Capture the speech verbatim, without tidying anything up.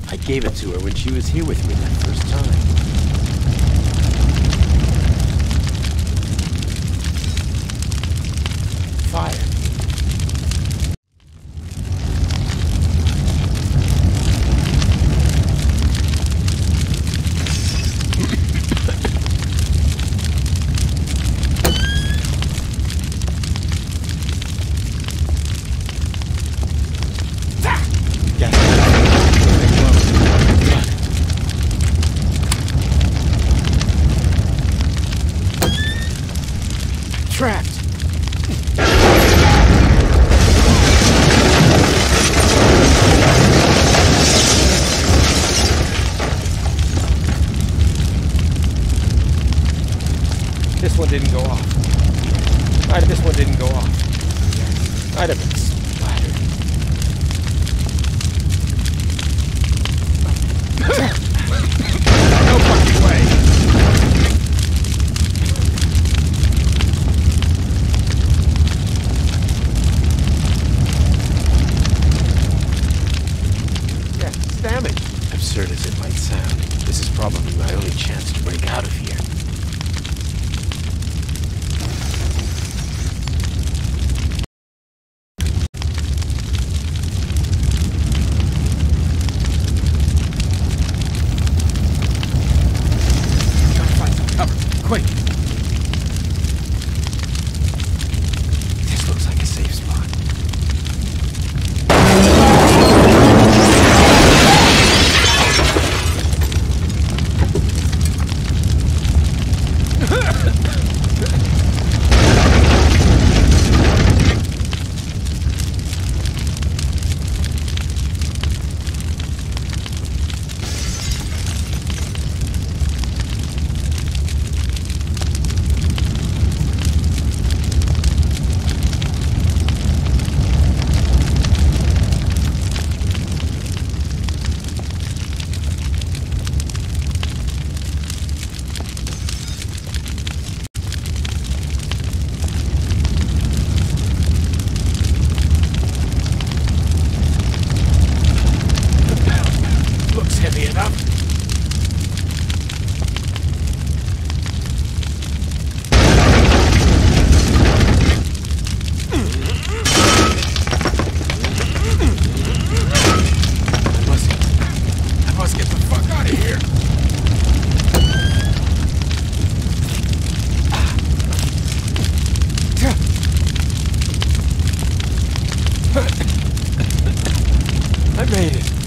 I gave it to her when she was here with me that first time. Fire. Trapped. This one didn't go off. Right, this one didn't go off. I'd have been splattered. No fucking way. Damage. Absurd as it might sound, this is probably my only chance to break out of here. Gotta find some cover, quick! This looks like a safe spot. Heavy enough. I must, I must get the fuck out of here. I made it.